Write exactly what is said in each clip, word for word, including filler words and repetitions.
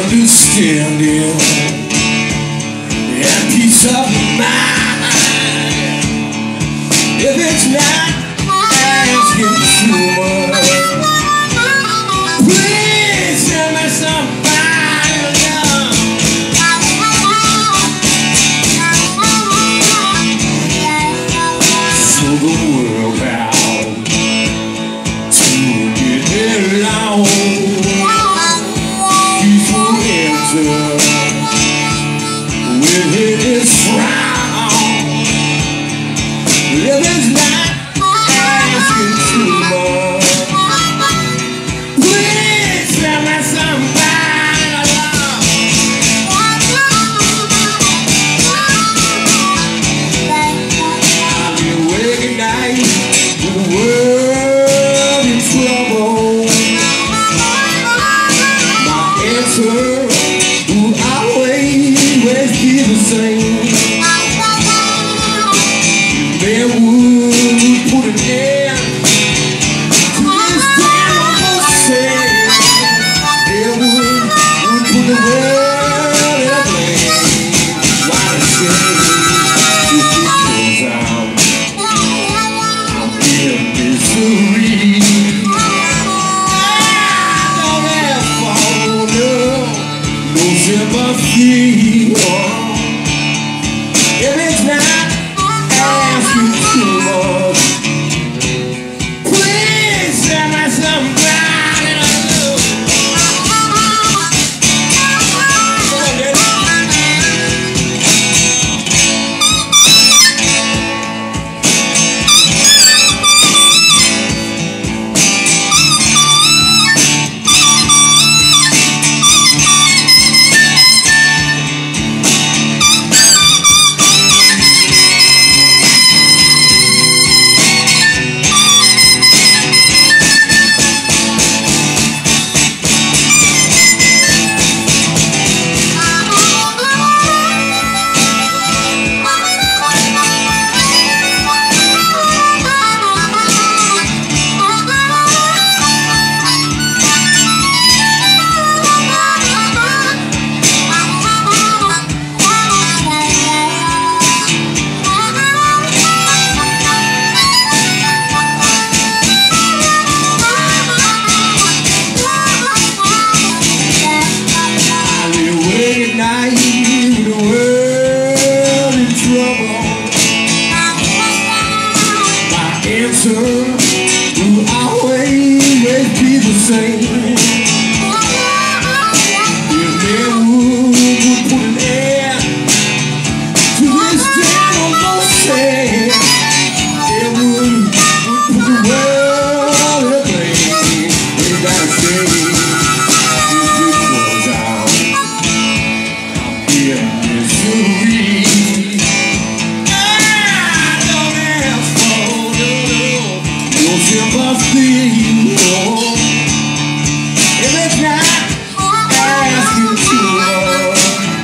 understanding and peace of mind. If it's not asking too much, please tell me somebody to love. So the world bound to get it along. With his frown, living's not asking too much. Please tell me somebody to love. I'll be awake at night with the world in trouble. My answer will always be the same. There would put an end to this terrible sin. There would, would put the world in a flame. Why the shame if it goes out? I'm in misery. I don't ask for no, no sympathy. If it's not asking too much, please tell me somebody to love. Night with the world in trouble, my answer will always be the same. If there would, would put an end to this terrible sin, there would, would put the world in a flame. We gotta stay. If it's not asking too much,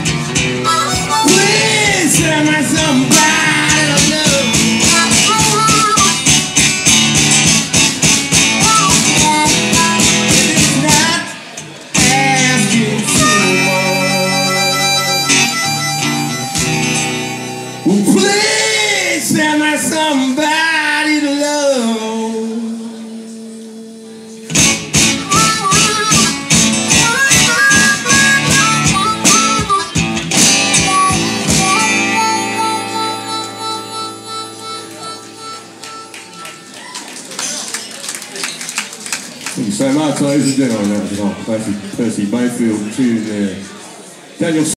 please tell me somebody to love. If it's not asking too much, well, please tell me somebody to love. Thank you so much, ladies and gentlemen. That was a Percy Mayfield tune there. Daniel